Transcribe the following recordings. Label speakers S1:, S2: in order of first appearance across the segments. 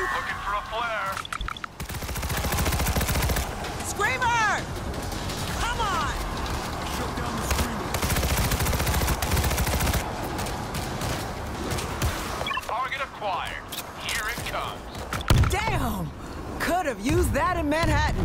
S1: Looking for a flare.
S2: Screamer! Come on!
S3: Shut down the screamer.
S1: Target acquired. Here it comes.
S2: Damn! Could have used that in Manhattan.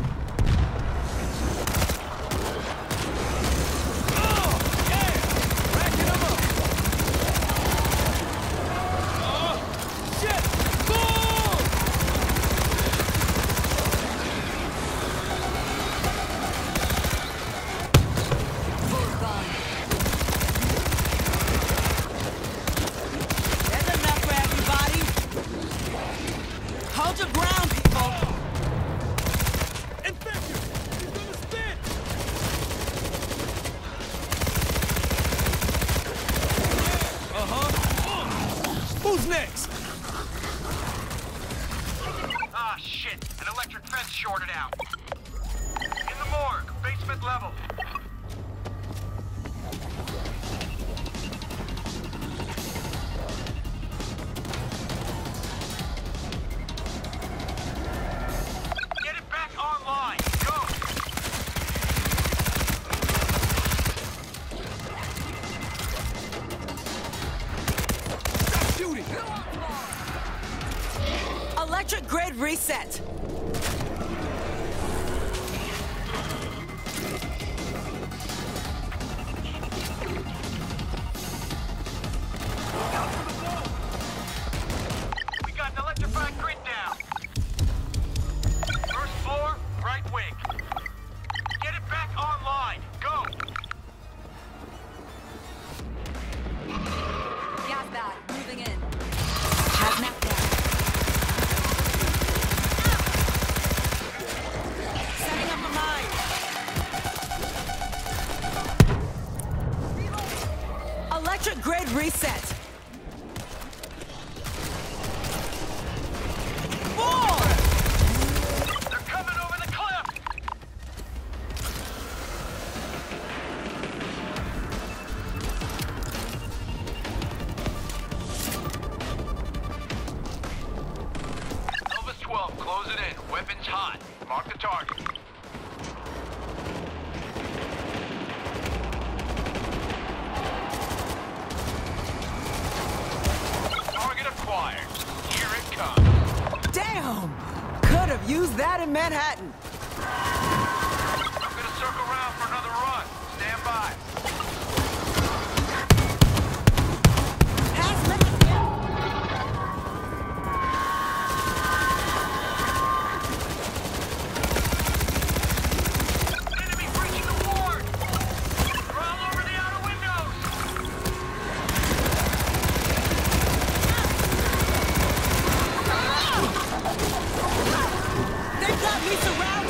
S2: Hold your ground, people!
S3: Infector! He's gonna spin! Who's next?
S1: Ah, shit. An electric fence shorted out. In the morgue, basement level. Get it back online. Go.
S3: Stop shooting!
S2: Electric grid reset.
S1: We got an electrified grid down. First floor, right wing. Get it back online. Go.
S4: Gas bag, moving in.
S2: Hazmat down. Setting up a mine. Electric grid reset. More!
S1: They're coming over the cliff. Elvis 12, close it in. Weapons hot. Mark the target. Target acquired. Here it comes.
S2: Damn! Could have used that in Manhattan.
S1: I'm gonna circle around for another run. Stand by. Enemy breaching the ward. They're all over the outer windows.
S2: They've got me surrounded!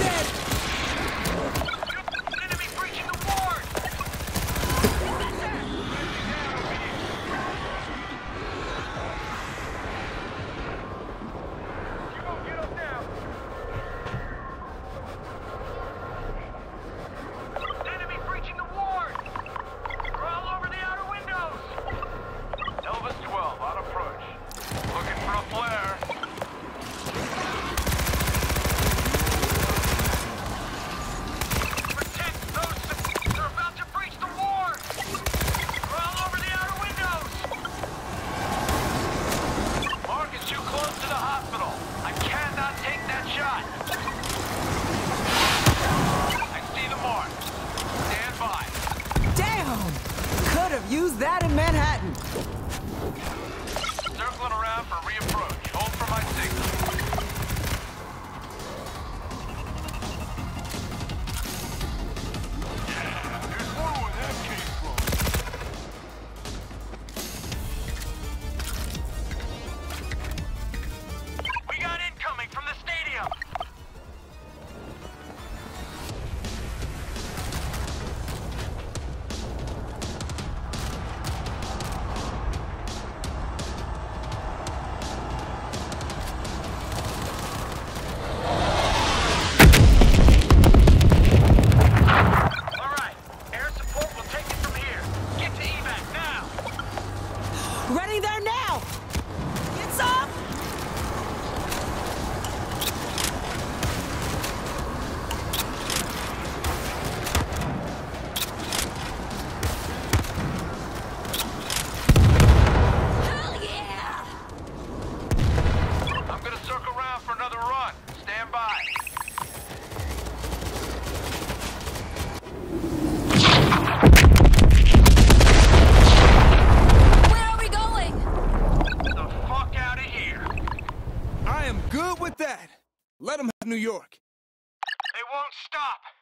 S3: New York.
S1: They won't stop.